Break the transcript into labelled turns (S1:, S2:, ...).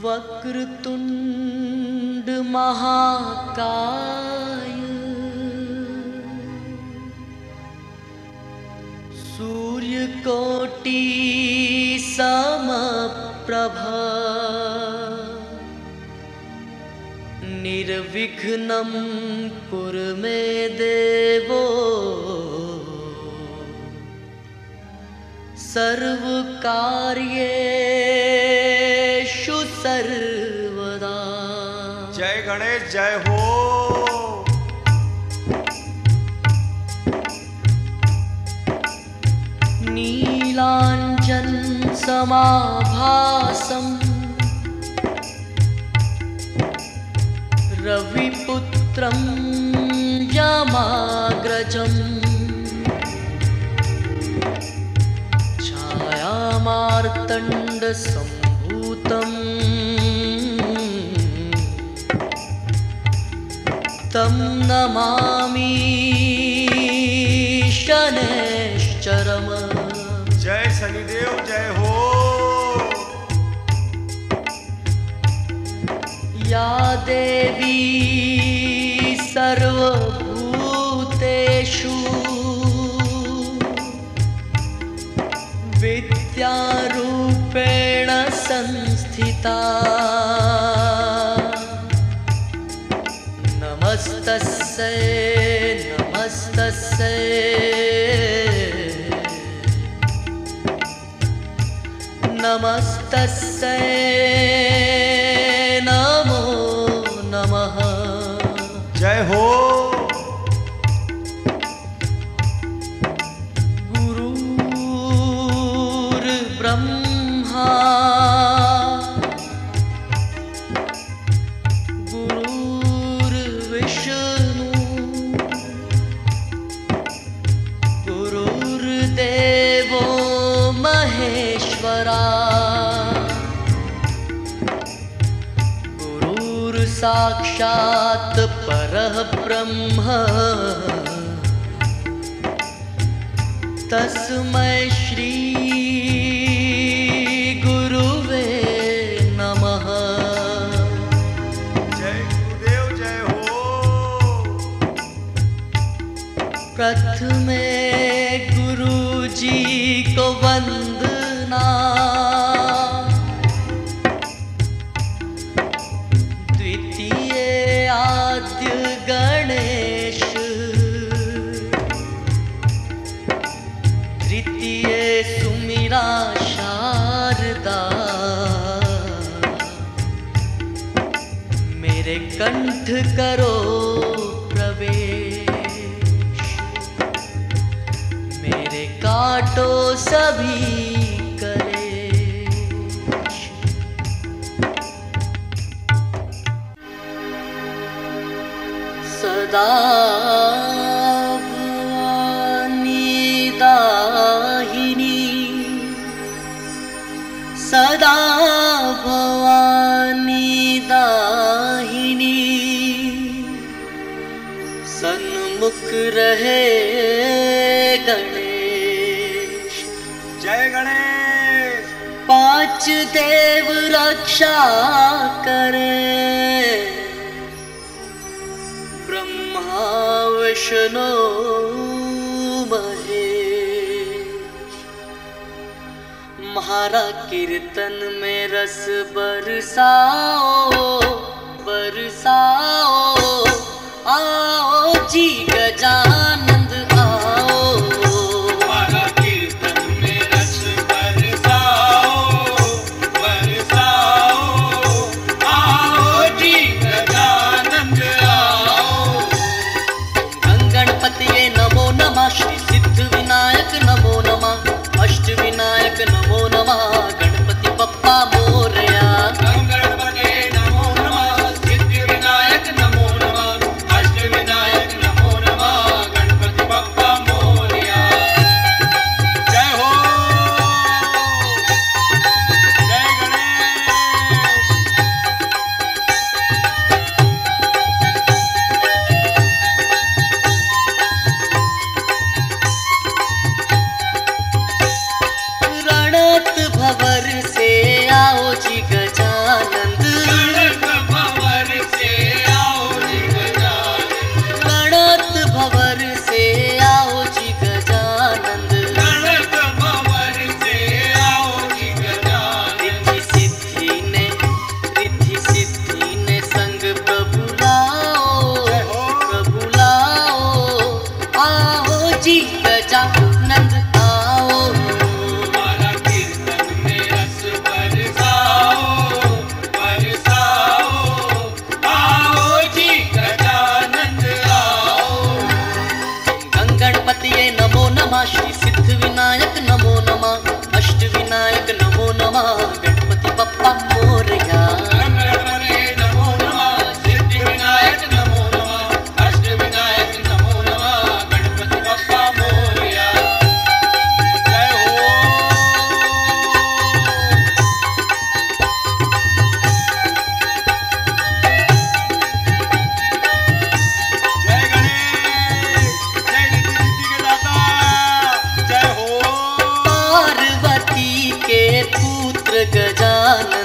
S1: वक्रतुंड महाकाय सूर्यकोटि समप्रभा निर्विघ्नं कुरु मे देवो सर्वकार्येषु सर्वदा।
S2: जय गणेश जय हो।
S1: नीलांजन समाभासं रविपुत्रं यमाग्रजम् छायामार्तण्ड सम्भूतम् तं नमामि शनैश्चरम्।
S2: जय शनिदेव जय हो।
S1: या देवी सर्वभूतेषु विद्यारूपेण संस्थिता नमस्तस्यै नमस्तस्यै नमस्तस्यै नमो नमः।
S2: जय हो।
S1: गुरुर्ब्रह्मा गुरुर्विष्णु गुरुर्देवो महेश्वरा गुरुर्साक्षात् परः ब्रह्म तस्मै श्री गुरुवे नमः।
S2: जय गुरुदेव जय हो।
S1: प्रथमे गुरुजी को वंदना द्वितीय आद्य गणेश तृतीय सुमिरा शारदा मेरे कंठ करो प्रवेश मेरे काटो सभी कलेश। सदा सदा भवानी दाहिनी सन्मुख रहे गणेश।
S2: जय गणेश।
S1: पांच देव रक्षा करे ब्रह्मा विष्णु म्हारा कीर्तन में रस बरसाओ बरसाओ आओ जी गजानंद आओ।
S2: म्हारा कीर्तन में रस बरसाओ बरसाओ आओ जी गजानंद आओ।
S1: ओम गणपतिये नमो नमः श्री सिद्ध विनायक नमो नमः अष्ट विनायक नमो नमः गणपति बप्पा मोरया।
S2: गणपते नमो नमः सिद्ध विनायक नमो नमः अष्ट विनायक नमो नमः गणपति बप्पा मोरया। जय हो। जय गणेश।
S1: गजानन